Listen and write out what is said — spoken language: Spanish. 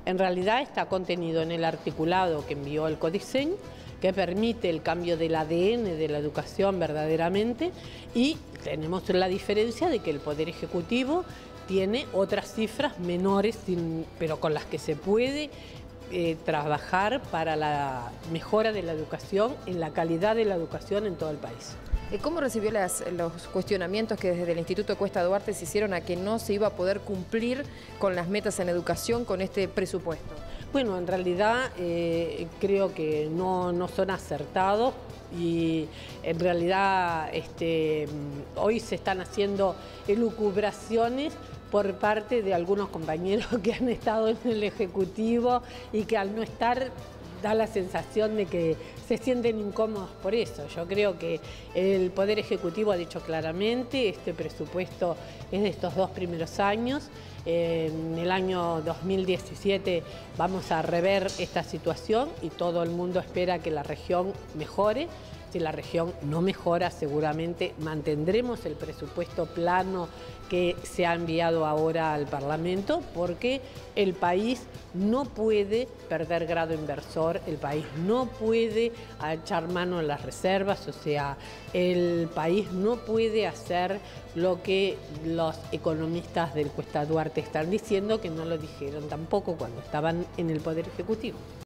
En realidad está contenido en el articulado que envió el Codiseñ, que permite el cambio del ADN de la educación verdaderamente, y tenemos la diferencia de que el Poder Ejecutivo tiene otras cifras menores, pero con las que se puede trabajar para la mejora de la educación, en la calidad de la educación en todo el país. ¿Cómo recibió los cuestionamientos que desde el Instituto Cuesta Duarte se hicieron a que no se iba a poder cumplir con las metas en educación con este presupuesto? Bueno, en realidad creo que no son acertados y en realidad hoy se están haciendo elucubraciones por parte de algunos compañeros que han estado en el Ejecutivo y que al no estar da la sensación de que se sienten incómodos por eso. Yo creo que el Poder Ejecutivo ha dicho claramente, este presupuesto es de estos 2 primeros años. En el año 2017 vamos a rever esta situación y todo el mundo espera que la región mejore. Si la región no mejora, seguramente mantendremos el presupuesto plano que se ha enviado ahora al Parlamento, porque el país no puede perder grado inversor, el país no puede echar mano en las reservas, o sea, el país no puede hacer lo que los economistas del Cuesta Duarte están diciendo, que no lo dijeron tampoco cuando estaban en el Poder Ejecutivo.